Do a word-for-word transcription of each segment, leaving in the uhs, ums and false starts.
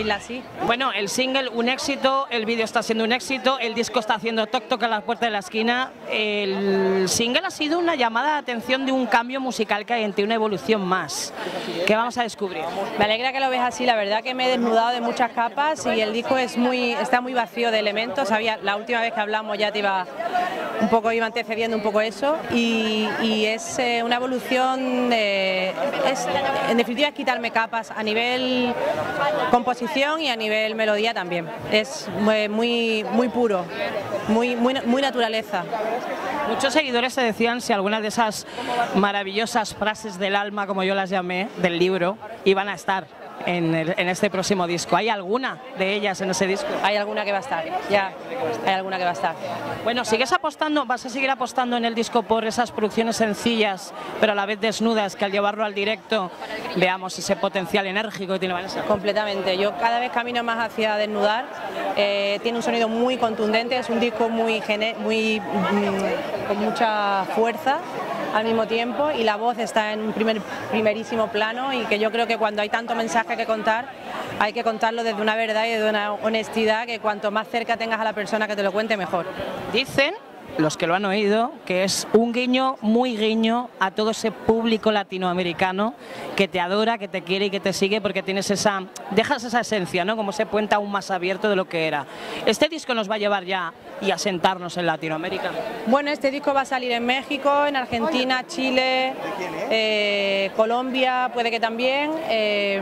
decirlo así. Bueno, el single un éxito, el vídeo está siendo un éxito, el disco está haciendo toc toc a la puerta de la esquina. El single ha sido una llamada de atención de un cambio musical que hay en ti, una evolución más. ¿Qué vamos a descubrir? Me alegra que lo veas así, la verdad que me he desnudado de muchas capas y el disco es muy, está muy vacío de elementos. Había, la última vez que hablamos ya te iba un poco, iba antecediendo un poco eso y, y es eh, una evolución, de, es, en definitiva es quitarme capas a nivel composición y a nivel melodía también. Es muy, muy, muy puro, muy, muy, muy naturaleza. Muchos seguidores te decían si algunas de esas maravillosas frases del alma, como yo las llamé, del libro, iban a estar en, el, en este próximo disco. ¿Hay alguna de ellas en ese disco? Hay alguna que va a estar, ya, hay alguna que va a estar. Bueno, ¿sigues apostando, vas a seguir apostando en el disco por esas producciones sencillas, pero a la vez desnudas, que al llevarlo al directo veamos ese potencial enérgico que tiene Vanessa? Completamente, yo cada vez camino más hacia desnudar, eh, tiene un sonido muy contundente, es un disco muy, muy mmm, con mucha fuerza al mismo tiempo y la voz está en un primer, primerísimo plano y que yo creo que cuando hay tanto mensaje que contar hay que contarlo desde una verdad y desde una honestidad que cuanto más cerca tengas a la persona que te lo cuente mejor. Dicen los que lo han oído que es un guiño muy guiño a todo ese público latinoamericano que te adora, que te quiere y que te sigue porque tienes esa, dejas esa esencia, ¿no? Como ese puente aún más abierto de lo que era. Este disco nos va a llevar ya y a sentarnos en Latinoamérica. Bueno, este disco va a salir en México, en Argentina, Chile, eh, Colombia, puede que también, eh,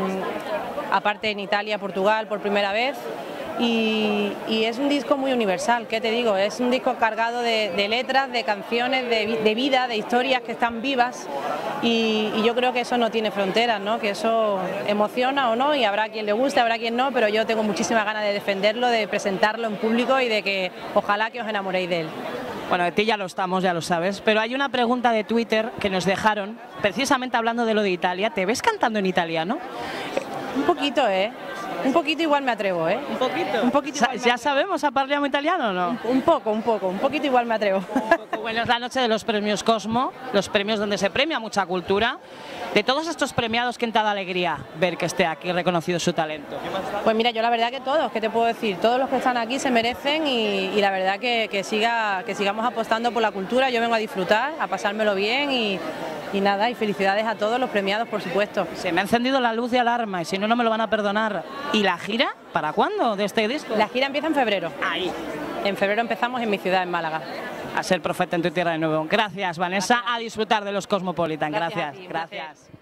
aparte en Italia, Portugal por primera vez. Y, y es un disco muy universal, ¿qué te digo? Es un disco cargado de, de letras, de canciones, de, de vida, de historias que están vivas y, y yo creo que eso no tiene fronteras, ¿no? Que eso emociona o no y habrá quien le guste, habrá quien no, pero yo tengo muchísimas ganas de defenderlo, de presentarlo en público y de que ojalá que os enamoréis de él. Bueno, de ti ya lo estamos, ya lo sabes, pero hay una pregunta de Twitter que nos dejaron, precisamente hablando de lo de Italia. ¿Te ves cantando en italiano? Un poquito, ¿eh? Un poquito igual me atrevo, ¿eh? ¿Un poquito? Un poquito igual ¿Ya sabemos a parliamo italiano o no? Un, un poco, un poco, un poquito igual me atrevo. Bueno, es la noche de los premios Cosmo, los premios donde se premia mucha cultura. De todos estos premiados, ¿quién te da alegría ver que esté aquí reconocido su talento? Pues mira, yo la verdad que todos, ¿qué te puedo decir? Todos los que están aquí se merecen y, y la verdad que, que, siga, que sigamos apostando por la cultura. Yo vengo a disfrutar, a pasármelo bien y, y nada, y felicidades a todos los premiados, por supuesto. Se me ha encendido la luz de alarma y si no, no me lo van a perdonar. ¿Y la gira? ¿Para cuándo de este disco? La gira empieza en febrero. Ahí. En febrero empezamos en mi ciudad, en Málaga. A ser profeta en tu tierra de nuevo. Gracias, Vanessa. Gracias. A disfrutar de los Cosmopolitan. Gracias. Gracias. A ti, Gracias. gracias.